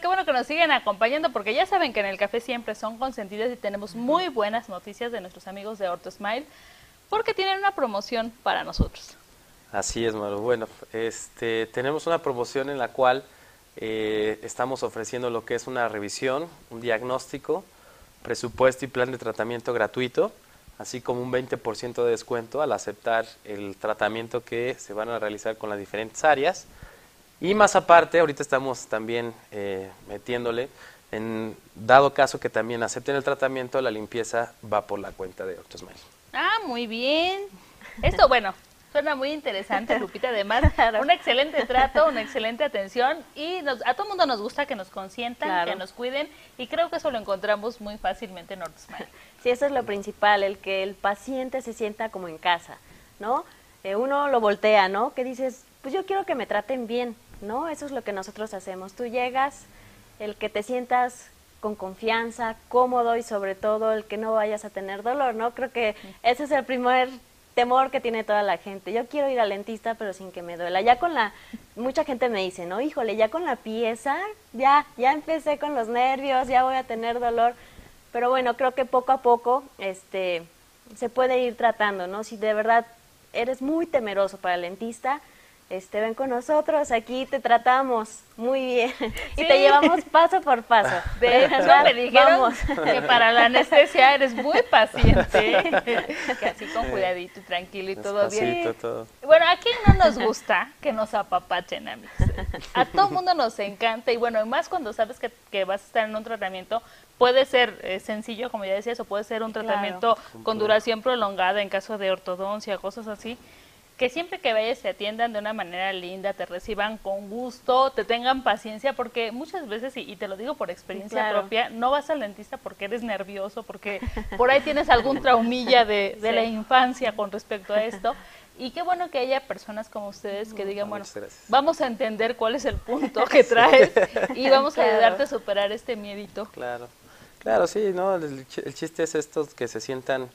qué bueno que nos siguen acompañando, porque ya saben que en el café siempre son consentidos y tenemos muy buenas noticias de nuestros amigos de Ortho Smile, porque tienen una promoción para nosotros. Así es, Maru. Bueno, tenemos una promoción en la cual estamos ofreciendo lo que es una revisión, un diagnóstico, presupuesto y plan de tratamiento gratuito, así como un 20% de descuento al aceptar el tratamiento que se van a realizar con las diferentes áreas. Y más aparte, ahorita estamos también metiéndole, en dado caso que también acepten el tratamiento, la limpieza va por la cuenta de Ortho Smile. Ah, muy bien. Esto, bueno, suena muy interesante, Lupita. Además, un excelente trato, una excelente atención y a todo mundo nos gusta que nos consientan, que nos cuiden y creo que eso lo encontramos muy fácilmente en Ortho Smile. Sí, eso es lo principal, el que el paciente se sienta como en casa, ¿no? Uno lo voltea, ¿no? Que dices, pues yo quiero que me traten bien, ¿no? Eso es lo que nosotros hacemos. Tú llegas, el que te sientas con confianza, cómodo y sobre todo el que no vayas a tener dolor, ¿no? Creo que ese es el primer temor que tiene toda la gente. Yo quiero ir al dentista pero sin que me duela. Ya mucha gente me dice, no, híjole, ya con la pieza, ya empecé con los nervios, ya voy a tener dolor. Pero bueno, creo que poco a poco se puede ir tratando, ¿no? Si de verdad eres muy temeroso para el dentista, ven con nosotros, aquí te tratamos muy bien y te llevamos paso por paso. De hecho, me dijeron que para la anestesia eres muy paciente, que así con cuidadito y tranquilo y todo bien. Todo. Bueno, ¿a quién no nos gusta que nos apapachen, amigos? A todo mundo nos encanta y bueno, más cuando sabes que vas a estar en un tratamiento, puede ser sencillo, como ya decías, o puede ser un tratamiento con duración prolongada en caso de ortodoncia, cosas así. Que siempre que vayas te atiendan de una manera linda, te reciban con gusto, te tengan paciencia, porque muchas veces, y te lo digo por experiencia propia, no vas al dentista porque eres nervioso, porque por ahí tienes algún traumilla de la infancia con respecto a esto. Y qué bueno que haya personas como ustedes que digan, bueno, vamos a entender cuál es el punto que traes y vamos a ayudarte a superar este miedito. Claro, sí, ¿no? El chiste es estos que se sientan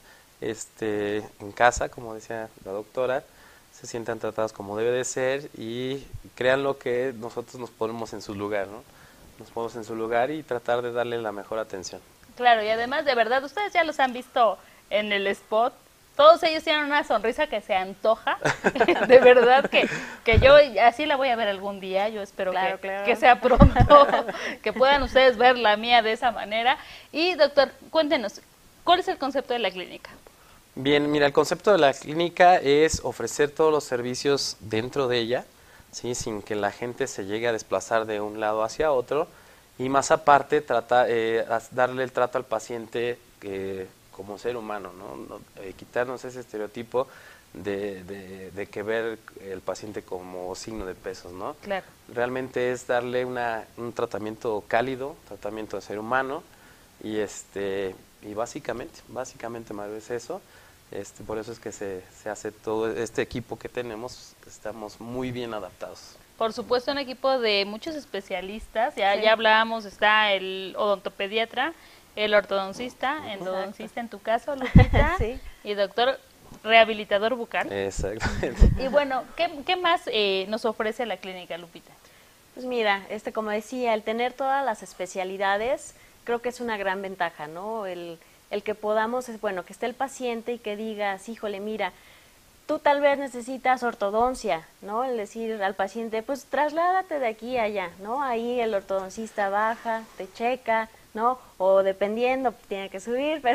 en casa, como decía la doctora, se sientan tratados como debe de ser y crean lo que nosotros nos ponemos en su lugar, ¿no? Nos ponemos en su lugar y tratar de darle la mejor atención. Claro, y además, de verdad, ustedes ya los han visto en el spot, todos ellos tienen una sonrisa que se antoja, de verdad que yo así la voy a ver algún día, yo espero que sea pronto, que puedan ustedes ver la mía de esa manera. Y doctor, cuéntenos, ¿cuál es el concepto de la clínica? Bien, mira, el concepto de la clínica es ofrecer todos los servicios dentro de ella, ¿sí? Sin que la gente se llegue a desplazar de un lado hacia otro y más aparte darle el trato al paciente como ser humano, ¿no? Quitarnos ese estereotipo de que ver el paciente como signo de pesos, ¿no? Claro. Realmente es darle un tratamiento cálido, tratamiento de ser humano y básicamente Mario, es eso. Por eso es que se hace todo este equipo que tenemos, estamos muy bien adaptados. Por supuesto, un equipo de muchos especialistas, ya hablábamos, está el odontopediatra, el ortodoncista, endodoncista en tu caso, Lupita, y doctor rehabilitador bucal. Exactamente. Y bueno, ¿qué más nos ofrece la clínica, Lupita? Pues mira, como decía, el tener todas las especialidades creo que es una gran ventaja, ¿no? El que podamos, que esté el paciente y que digas, híjole, mira, tú tal vez necesitas ortodoncia, ¿no? El decir al paciente, pues trasládate de aquí a allá, ¿no? Ahí el ortodoncista baja, te checa, ¿no? O dependiendo, tiene que subir, pero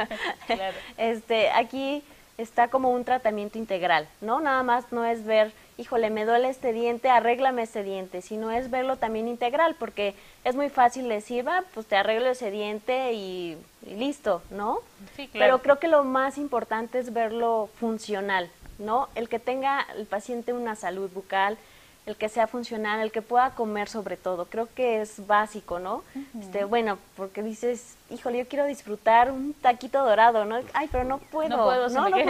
aquí está como un tratamiento integral, ¿no? Nada más no es ver, híjole, me duele este diente, arréglame este diente, sino es verlo también integral, porque es muy fácil decir, pues te arreglo ese diente y listo, ¿no? Sí, claro. Pero creo que lo más importante es verlo funcional, ¿no? El que tenga el paciente una salud bucal, el que sea funcional, el que pueda comer sobre todo, creo que es básico, ¿no? Porque dices, híjole, yo quiero disfrutar un taquito dorado, ¿no? Ay, pero no puedo, no puedo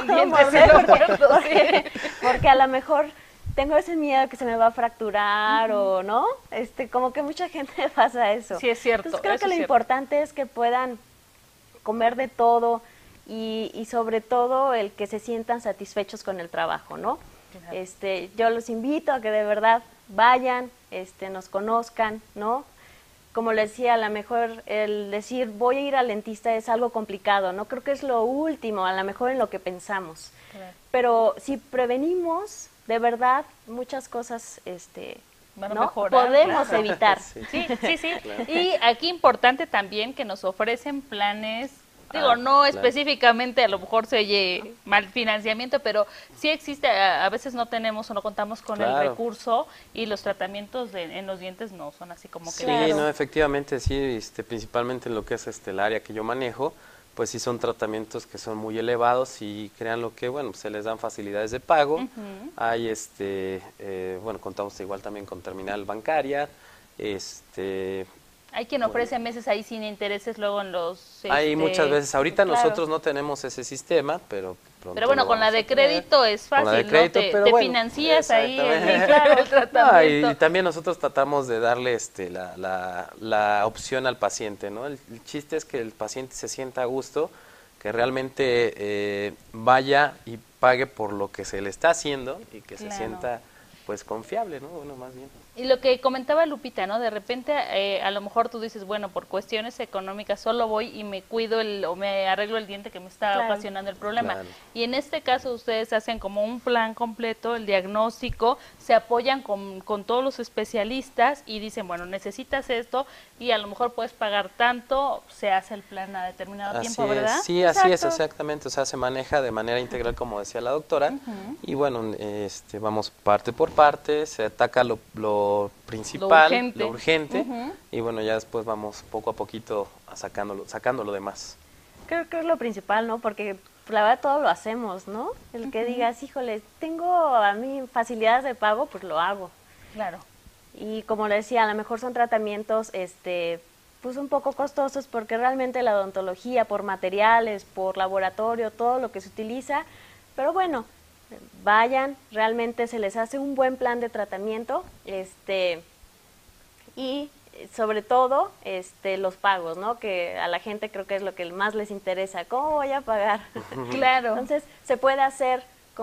morder porque a lo mejor tengo ese miedo que se me va a fracturar o no, como que mucha gente pasa eso. Sí, es cierto. Entonces creo que lo importante es que puedan comer de todo y sobre todo el que se sientan satisfechos con el trabajo, ¿no? Yo los invito a que de verdad vayan, nos conozcan, ¿no? como le decía, a lo mejor el decir voy a ir al dentista es algo complicado, ¿no? Creo que es lo último, a lo mejor en lo que pensamos. Claro. Pero si prevenimos, de verdad, muchas cosas Van a ¿no? mejorar, podemos claro. evitar. Sí. Sí. Claro. Y aquí importante también que nos ofrecen planes, digo, no claro. específicamente, a lo mejor se oye mal financiamiento, pero sí existe, a veces no tenemos o no contamos con el Claro. recurso y los tratamientos en los dientes no son así como que... Sí, Claro. no, efectivamente, sí, principalmente en lo que es el área que yo manejo, pues sí son tratamientos que son muy elevados y crean lo que, bueno, se les dan facilidades de pago. Hay, bueno, contamos igual también con terminal bancaria, Hay quien ofrece meses ahí sin intereses luego en los... hay muchas veces, ahorita claro. nosotros no tenemos ese sistema, pero pronto Pero bueno, lo con la vamos de a tener. crédito es Con la fácil, de crédito, ¿no? pero Te bueno, financias ahí exactamente. claro, el tratamiento. Y también nosotros tratamos de darle la opción al paciente, ¿no? El chiste es que el paciente se sienta a gusto, que realmente vaya y pague por lo que se le está haciendo y que se Claro. sienta pues confiable, ¿no? Bueno, más bien. Y lo que comentaba Lupita, ¿no? De repente a lo mejor tú dices, bueno, por cuestiones económicas solo voy y me cuido o me arreglo el diente que me está Claro. ocasionando el problema. Claro. Y en este caso ustedes hacen como un plan completo, el diagnóstico, se apoyan con todos los especialistas y dicen, bueno, necesitas esto y a lo mejor puedes pagar tanto, se hace el plan a determinado Así tiempo, ¿verdad? es, sí, así es, Exacto. exactamente, o sea, se maneja de manera integral, como decía la doctora, y bueno, vamos parte por parte, se ataca lo principal, urgente. lo urgente, Ujú. y bueno, ya después vamos poco a poquito sacando lo demás. Creo que es lo principal, ¿no? Porque la verdad todo lo hacemos, ¿no? El que digas, híjole, tengo a mí facilidades de pago, pues lo hago. Claro. Y como le decía, a lo mejor son tratamientos, pues un poco costosos porque realmente la odontología, por materiales, por laboratorio, todo lo que se utiliza, pero bueno, vayan, realmente se les hace un buen plan de tratamiento, y sobre todo, los pagos, ¿no? Que a la gente creo que es lo que más les interesa, ¿cómo voy a pagar? Claro. Entonces, se puede hacer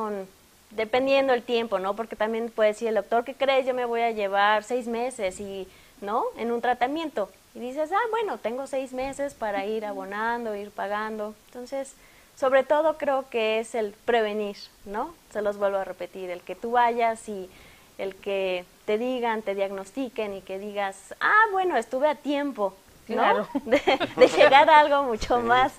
dependiendo el tiempo, ¿no? Porque también puede decir el doctor, ¿qué crees? Yo me voy a llevar 6 meses ¿no? En un tratamiento. Y dices, bueno, tengo 6 meses para ir abonando, ir pagando. Entonces, sobre todo creo que es el prevenir, ¿no? Se los vuelvo a repetir, el que tú vayas y el que te digan, te diagnostiquen y que digas, bueno, estuve a tiempo, ¿no? Claro. De llegar a algo mucho más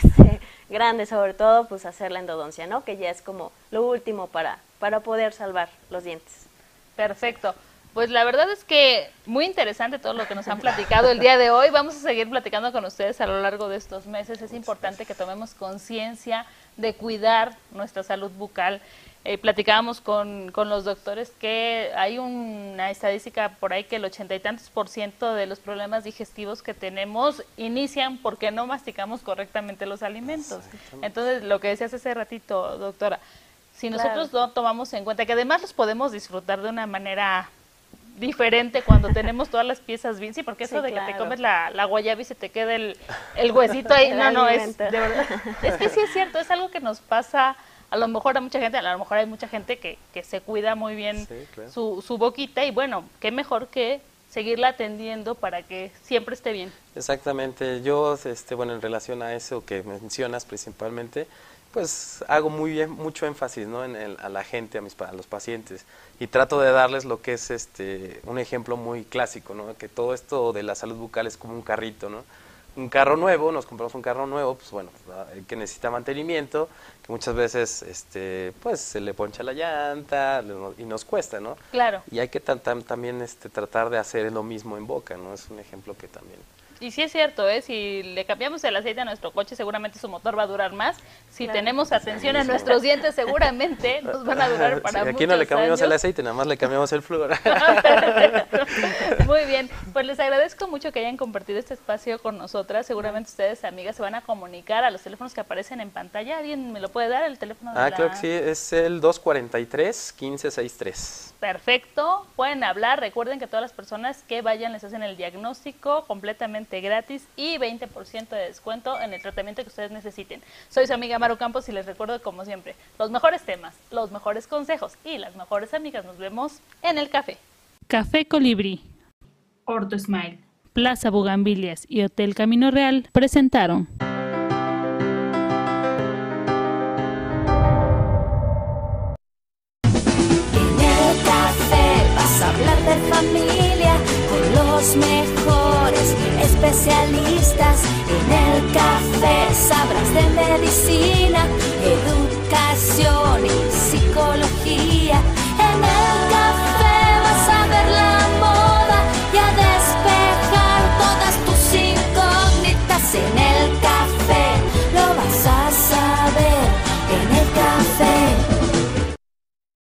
grande, sobre todo pues hacer la endodoncia, ¿no? Que ya es como lo último para poder salvar los dientes. Perfecto. Pues la verdad es que muy interesante todo lo que nos han platicado el día de hoy. Vamos a seguir platicando con ustedes a lo largo de estos meses. Es importante que tomemos conciencia de cuidar nuestra salud bucal. Platicábamos con los doctores que hay una estadística por ahí que el 80 y tantos % de los problemas digestivos que tenemos inician porque no masticamos correctamente los alimentos. Entonces, lo que decías hace ratito, doctora, si nosotros no tomamos en cuenta que además los podemos disfrutar de una manera diferente cuando tenemos todas las piezas bien, sí, porque eso de que te comes la guayaba y se te queda el huesito ahí, no, es de verdad, es que sí es cierto, es algo que nos pasa a lo mejor a mucha gente, a lo mejor hay mucha gente que se cuida muy bien Sí, claro. su boquita y bueno, qué mejor que seguirla atendiendo para que siempre esté bien. Exactamente, yo, bueno, en relación a eso que mencionas principalmente, pues hago mucho énfasis, ¿no? A la gente, a los pacientes, y trato de darles lo que es un ejemplo muy clásico, ¿no? Que todo esto de la salud bucal es como un carrito, ¿no? Un carro nuevo, nos compramos un carro nuevo, pues bueno, que necesita mantenimiento, que muchas veces pues se le poncha la llanta y nos cuesta, ¿no? Claro. Y hay que también tratar de hacer lo mismo en boca, ¿no? Es un ejemplo que también... Y sí es cierto, si le cambiamos el aceite a nuestro coche, seguramente su motor va a durar más. Si Claro. tenemos atención a nuestros dientes, seguramente nos van a durar para Sí, muchos aquí no le cambiamos el años. aceite, nada más le cambiamos el flúor. Muy bien, pues les agradezco mucho que hayan compartido este espacio con nosotras. Seguramente ustedes, amigas, se van a comunicar a los teléfonos que aparecen en pantalla. ¿Alguien me lo puede dar, el teléfono? De Claro que sí, es el 243-1563. Perfecto, pueden hablar. Recuerden que todas las personas que vayan les hacen el diagnóstico completamente gratis y 20% de descuento en el tratamiento que ustedes necesiten. Soy su amiga Maru Campos y les recuerdo, como siempre, los mejores temas, los mejores consejos y las mejores amigas. Nos vemos en el café. Café Colibrí. Ortho Smile. Plaza Bugambilias y Hotel Camino Real presentaron. En el café vas a hablar de familia con los mejores especialistas. En el café sabrás de medicina, educación y psicología. En el café